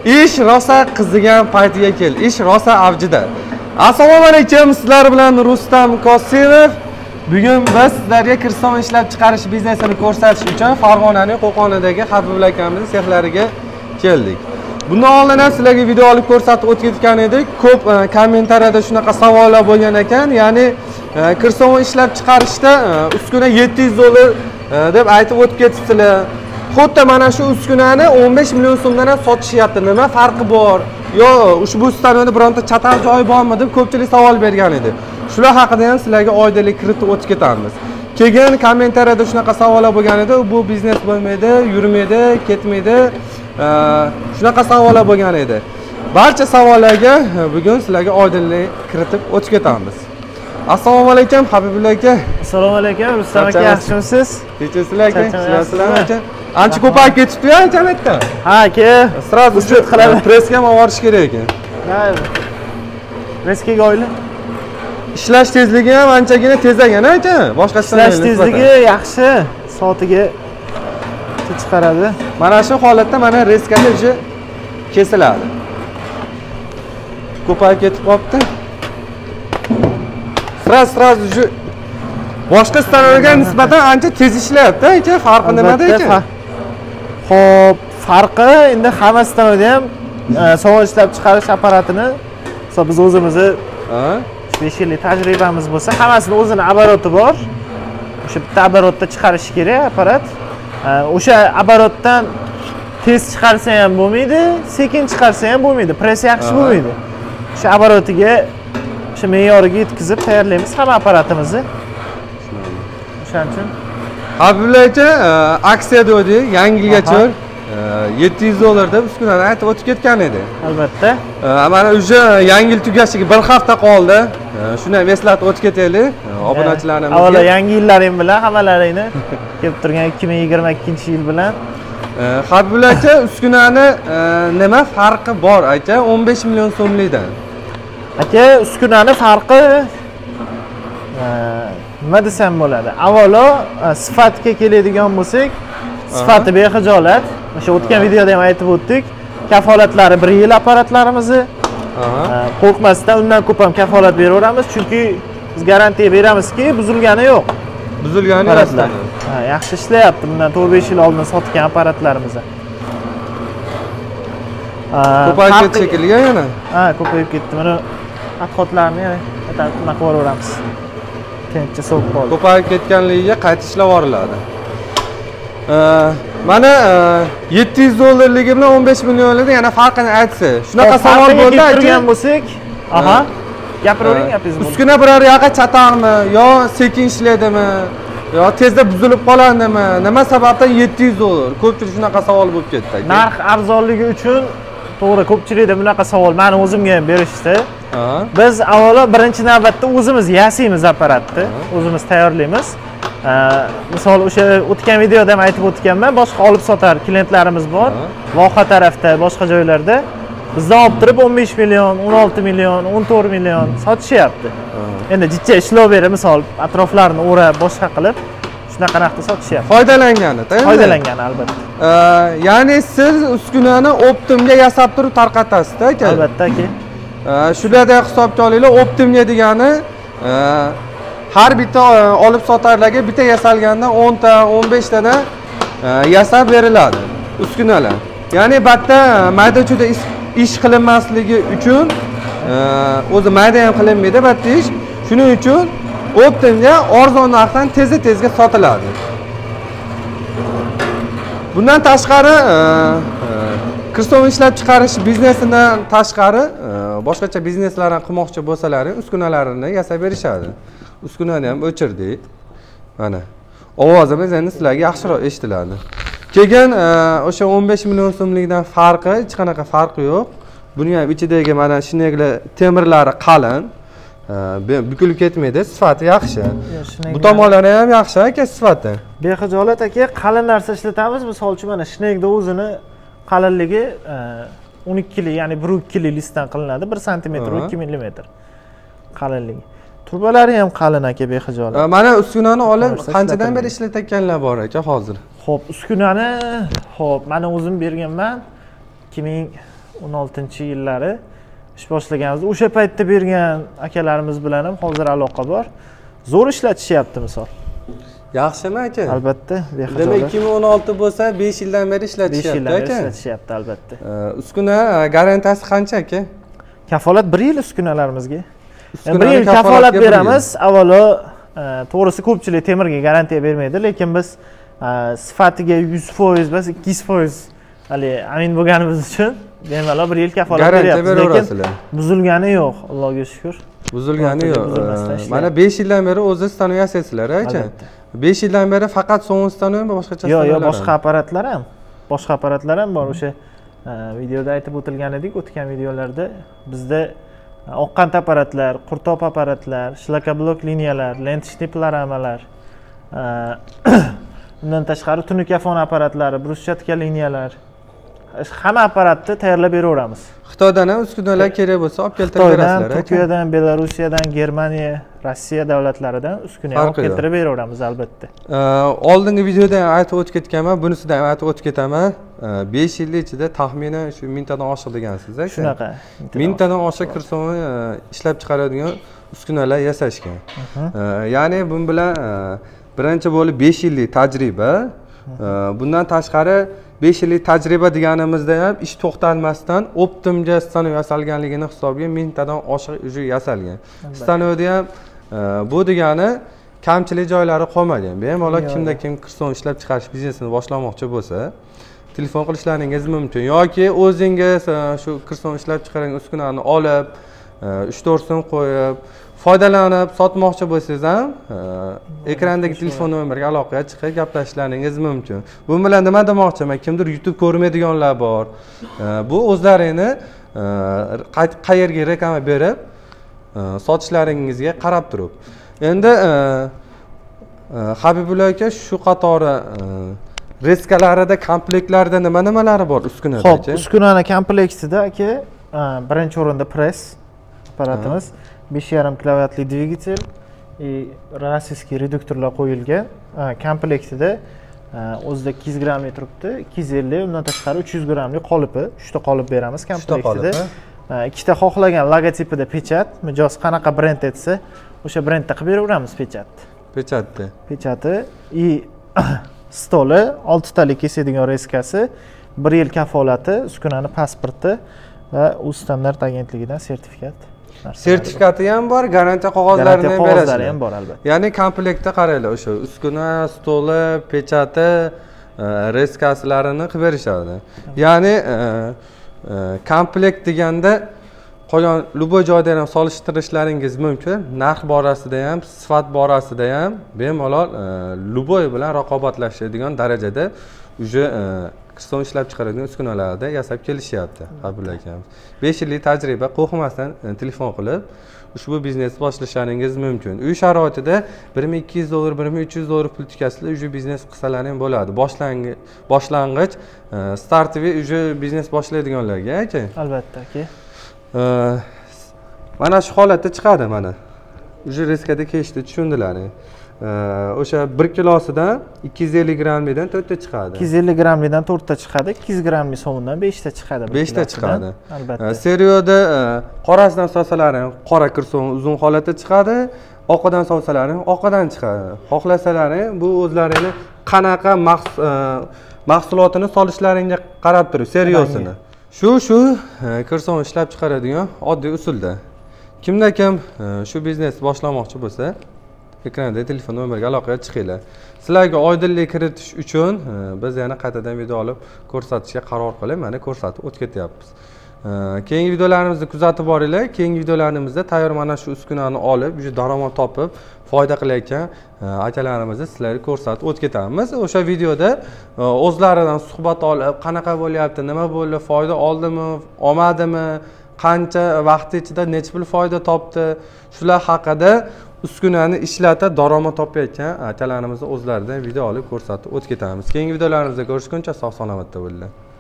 ish rosa qizigan paytiga keldi. Ish rosa avjida. Assalomu alaykum, sizlar bilan Rustam Qosimov. Bugun biz sizlarga kirson ishlab chiqarish biznesini ko'rsatish uchun Farg'onaning Qo'qonidagi Habib akamizning sexlariga keldik. Bundan oldin ham sizlarga video olib ko'rsatib o'tgan edik. Ko'p kommentariyada shunaqa savollar bo'lgan ekan, ya'ni kirson ishlab chiqarishda uskuna $700 deb aytib o'tib ketibdilar. Xuddi mana shu uskunani 15 million so'mdan ham sotishyapti. Nima farqi bor? Yo, ushbu uskunada bironta chatar joyi bormi deb ko'pchilik savol bergan edi. Shular haqida ham sizlarga oydinlik kiritib o'tib ketamiz. Keyin kommentariyada shunaqa savollar bo'lgan edi. Bu biznes bo'lmaydi, yurmaydi, ketmaydi. Shunaqa savollar bo'lgan edi. Barcha savollarga bugun sizlarga oydinlik kiritib o'tib ketamiz. Assalomu alaykum Habibulla aka. Assalomu alaykum Rustam aka, yaxshimisiz? Kechasizlar aka. Sizlar aka. Ancha ko'payib ketibdi-ku internetten. Ha aka. Sразу uchet qiladi. Pressga ham olib kerak ekan. Mayli. Pressga oyli. Ishlash tezligi ham anchagina tezagan aka. Boshqasidan ishlash tezligi yaxshi, soatiga chiqaradi. Mana shu holatda mana reskada уже kesiladi. Ko'payib ketib qopti. Sразу уже boshqa stanolarga nisbatan ancha tez ishlayapti aka. Farqi nimada aka? Xo'p, farqi endi hamma stanoda ham sovuq ishlab chiqarish apparatini biz o'zimizni 5 yillik tajribamiz bo'lsa, hammasini o'zini обороти bor. O'sha bitta оборотda chiqarish kerak apparat. O'sha оборотdan tez chiqarsa ham bo'lmaydi, sekin chiqarsa ham bo'lmaydi, press yaxshi bo'lmaydi. O'sha оборотiga o'sha me'yoriga yetkazib tayyorlaymiz hamma apparatimizni. O'shaning uchun Habibulla aka aksiya dedi, yangi yilgacha $700 deb uskunani aytib o'tib ketgan edi. Albatta. Mana уже yangi yil tugashiga bir hafta qoldi. Shuni ham eslatib o'tib ketaylik obunachilarimizga. Avvalo yangi yillaring bilan hammalaringni kelib turgan 2022-yil bilan. Habibulla aka, uskunani nima farqi bor aka 15 million so'mlikdan? Aka, uskunani farqi nima desam bo'ladi? Avvalo sifatga keladigan bo'lsak, sifati bexijolat. O'sha o'tgan videoda ham aytib o'tdik. Kafolatlari 1 yil apparatlarimizni. Qo'rqmasdan undan ko'p ham kafolat beraveramiz, chunki biz garantiya beramizki, buzilgani yo'q. Buzilgani yo'q. Yaxshi ishlayapti. Bundan 4-5 yil oldin sotgan apparatlarimiz. Ko'payib ketdi shekilli yana. Ko'payib ketdi. Mana adxotlarni yana anaqa qo'yaveramiz. Tinchcha sovuq qoldi. Ko'payib ketganligiga qayta ishlab yuboriladi. Mana $700 bilan 15 millionlikda yana farqini aytsa. Shunaqa savol bo'ldi aytgan bo'lsak, gapiravering gapingizni. Uskuna biror yoqqa chataqmi, yo sekin ishlaydimi, yo tezda buzilib qoladimi? Nima sababdan $700? Ko'pchilik shunaqa savol bo'lib ketdi. Narx arzonligi uchun to'g'ri, ko'pchilikda bunaqa savol meni o'zimga ham berishdi. Biz avvalo birinchi navbatda o'zimiz yasaymiz apparatni, o'zimiz tayyorlaymiz. Misol o'sha o'tgan videoda ham aytib o'tganman, boshqa olib sotar klientlarimiz bor. Voha tarafda, boshqa joylarda bizdan olib turib 15 million, 16 million, 14 million sotishyapti. Endi jichcha ishlov berib, misol atroflarini o'rab, boshqa qilib shunaqa narxda sotishyapti. Foydalangani, foydalangani albatta. Ya'ni siz uskunani optimga yasab turib tarqatasiz-da aka? Albatta aka. Shularda hisobga olinglar, optimga degani har bitta olib sotarlarga bitta yasalganda 10 ta, 15 tadan yasab beriladi uskunalar. Ya'ni batta mayda-chuda ish qilinmasligi uchun o'zi mayda ham qilinmaydi batta ish. Shuning uchun optimga arzon narxdan tezga sotiladi. Bundan tashqari kirson ishlab chiqarish biznesidan tashqari boshqacha bizneslarni qilmoqchi bo'lsalaring, uskunalarini yasab berishadi. Uskunani ham o'chirdik. Mana ovozimiz endi sizlarga yaxshiroq eshitiladi. Keyin o'sha 15 million so'mlikdan farqi, hech qanaqa farqi yo'q. Buning ham ichidagi mana shineglar temirlari qalin, bukilib ketmaydi, sifati yaxshi. Bu tomonlari ham yaxshi aka sifati. Bexijolat aka, qalin narsa ishlatamiz. Misol uchun mana shinegda o'zini qalinligi 12 lik, ya'ni 1-2 lik listdan qilinadi, 1 sm 2 mm qalinligi. Turbalari ham qalin aka, bexijolat. Mana uskunani olib qanchadan beri ishlatayotganlar bor aka hozir? Xo'p, uskunani, mana o'zim berganman. 16-yillari ish boshlaganmiz. O'sha paytda bergan akalarimiz bilan ham hozir aloqa bor. Zo'r ishlatishyapti misol. Yaxshimi aka? Albatta, Demak 2016 bo'lsa 5 yildan beri ishlatishyapti aka. 5 yildan beri ishlatishyapti albatta. Uskuna garantiyasi qancha aka? Kafolat 1 yil uskunalarimizga. 1 yil kafolat beramiz. Avvalo, to'g'risi ko'pchilik temirga garantiya bermaydi, lekin biz sifatiga 100% emas, 200% hali amin bo'lganimiz uchun bemalol 1 yil kafolat beryapmiz. Lekin buzilgani yo'q, Allohga shukr. Buzilgani yo'q. Mana 5 yildan beri o'zingiz stanoy yasaysizlar aka. 5 yildan beri faqat so'ng stanoymi, boshqacha stanoylar? Yo'q, boshqa apparatlar ham. Boshqa apparatlar ham bor. O'sha videoda aytib o'tilgan edik, o'tgan videolarda bizda oqqant apparatlar, qurtop apparatlar, shlakoblok liniyalar, lent shniplar amalar, undan tashqari tunikafon apparatlari, bruschatka liniyalar, hamma apparatni tayyorlab beraveramiz. Xitoydan ham uskunalar kerak bo'lsa olib keltirib berasizlar. Turkiyadan, Belorussiyadan, Germaniya, Rossiya davlatlaridan uskuna olib keltirib beraveramiz albatta. Oldingi videoda ham aytib o'tib ketganman, bunisida ham aytib o'tib ketaman. 5 yil ichida taxminan shu 1000 tadan oshiq degansiz aka. Shunaqa. 1000 tadan oshiq kirsovni ishlab chiqaradigan uskunalar yasashgan. Ya'ni bu bilan birinchi bo'lib 5 yillik tajriba. Bundan tashqari 5 yillik tajriba deganimizda ham ish to'xtalmasdan optimga stanoy yasalganligini hisobiga 1000 tadan oshiq уже yasalgan. Stanoyda ham bu degani kamchilik joylari qolmagan. Bemalol kimda kim kirson ishlab chiqarish biznesini boshlamoqchi bo'lsa, telefon qilishlaringiz mumkin yoki o'zingiz shu kirson ishlab chiqargan uskunani olib 3-4 so'm qo'yib foydalanib sotmoqchi bo'lsangiz ham ekrandagi telefon nomeriga aloqaga chiqib gaplashishlaringiz mumkin. Bu bilan nima demoqchiman? Kimdir YouTube ko'rmaydiganlar bor. Bu o'zlarini qayerga reklama berib sotishlaringizga qarab turib. Endi Habibulla aka shu qatori reskalarida, komplektlarida nimalari bor uskunada? Xo'p, uskunani komplektida aka birinchi o'rinda press apparatimiz, 5,5 kilovatli dvigatel, rossiyskiy reduktorlar qo'yilgan. Komplektida o'zida 200 grammli turibdi, 250, undan tashqari 300 grammli qolipi, 3 ta qolip beramiz komplektida. Ikkita xohlagan logotipida pechat, mijoz qanaqa brend etsa, o'sha brendda qilib beraveramiz pechatni. Pechati и stoli, 6 talik kesadigan reskasi, 1 yil kafolati, uskunani pasporti va u standart agentligidan sertifikat. Sertifikati ham bor, garantiya qog'ozlarini ham berasiz. Qog'ozlari ham bor albatta. Ya'ni komplektda qaranglar, o'sha uskuna, stoli, pechati, reskasilarini qilib berishadi. Ya'ni komplekt deganda qolgan любой joyda ham solishtirishlaringiz mumkin. Narx borasida ham, sifat borasida ham bemalol любой bilan raqobatlashadigan darajada уже kirson ishlab chiqaradigan uskunalarda yasab kelishyapti Habibulla akamiz. 5 yillik tajriba, qo'rqmasdan telefon qilib ushbu biznesni boshlashlaringiz mumkin. Uy sharoitida $1200, $1300 pul tikasizlar уже biznes qilsalar ham bo'ladi. Boshlang'ich startiviy уже biznes boshlaydiganlarga aka. Albatta aka. Mana shu holatda chiqadi mana. Уже reskada kelishdi, tushundilar. O'sha 1 kilosidan 250 grammlidan 4 ta chiqadi. 250 grammlidan 4 ta chiqadi, 200 grammli so'mdan 5 ta chiqadi. 5 ta chiqadi. Albatta. Seriyada qorasidan solsalar ham qora kirson uzun holatda chiqadi, oqidan solsalar ham oqidan chiqadi. Xohlasalar ham bu o'zlarini qanaqa mahsulotini solishlaringga qarab turib, seriyosini. Shu kirson ishlab chiqaradigan oddiy usulda. Kimda kim shu biznesni boshlamoqchi bo'lsa, ekranda telefon nomeriga aloqaga chiqinglar. Sizlarga oydinlik kiritish uchun biz yana qaytadan video olib ko'rsatishga qaror qilib, mana ko'rsatib o'tib ketyapmiz. Keyingi videolarimizni kuzatib boringlar. Keyingi videolarimizda tayyor mana shu uskunani olib, juda daromad topib, foyda qilayotgan akalarimizni sizlarga ko'rsatib o'tib ketamiz. O'sha videoda o'zlaridan suhbat olib, qanaqa bo'lyapti, nima bo'ldi, foyda oldimi, olmadimi, qancha vaqt ichida necha pul foyda topdi, shular haqida uskunani ishlatib daromad topayotgan akalarimizni o'zlaridan video olib ko'rsatib o'tib ketamiz. Keyingi videolarimizda ko'rishguncha sog' salomatda bo'linglar.